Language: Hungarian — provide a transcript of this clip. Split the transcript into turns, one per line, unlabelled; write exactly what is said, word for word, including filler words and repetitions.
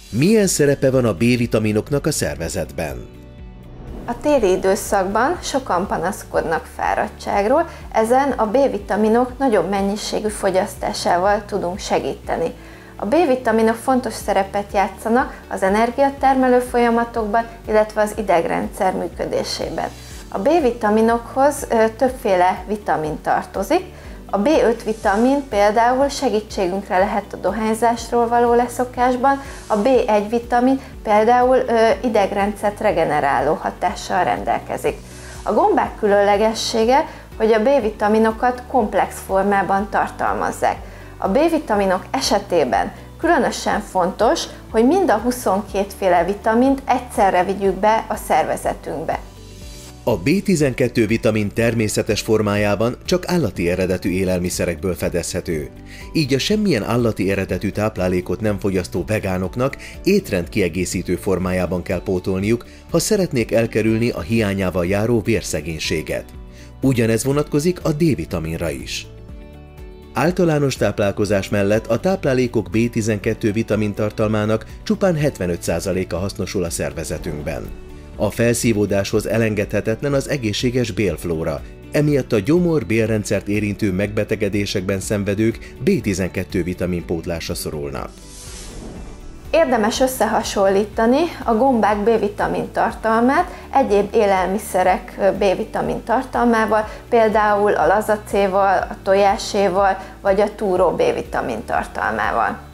Milyen szerepe van a B-vitaminoknak a szervezetben?
A téli időszakban sokan panaszkodnak fáradtságról, ezen a B-vitaminok nagyobb mennyiségű fogyasztásával tudunk segíteni. A B-vitaminok fontos szerepet játszanak az energiatermelő folyamatokban, illetve az idegrendszer működésében. A B-vitaminokhoz többféle vitamin tartozik. A B öt vitamin például segítségünkre lehet a dohányzásról való leszokásban, a B egy vitamin például idegrendszert regeneráló hatással rendelkezik. A gombák különlegessége, hogy a B-vitaminokat komplex formában tartalmazzák. A B-vitaminok esetében különösen fontos, hogy mind a huszonkét féle vitamint egyszerre vigyük be a szervezetünkbe.
A B tizenkettő vitamin természetes formájában csak állati eredetű élelmiszerekből fedezhető. Így a semmilyen állati eredetű táplálékot nem fogyasztó vegánoknak étrendkiegészítő formájában kell pótolniuk, ha szeretnék elkerülni a hiányával járó vérszegénységet. Ugyanez vonatkozik a D-vitaminra is. Általános táplálkozás mellett a táplálékok B tizenkettő vitamin tartalmának csupán hetvenöt százaléka hasznosul a szervezetünkben. A felszívódáshoz elengedhetetlen az egészséges bélflóra, emiatt a gyomor-bélrendszert érintő megbetegedésekben szenvedők B tizenkettő vitaminpótlásra szorulnak.
Érdemes összehasonlítani a gombák B-vitamin tartalmát egyéb élelmiszerek B-vitamin tartalmával, például a lazacéval, a tojáséval vagy a túró B-vitamin tartalmával.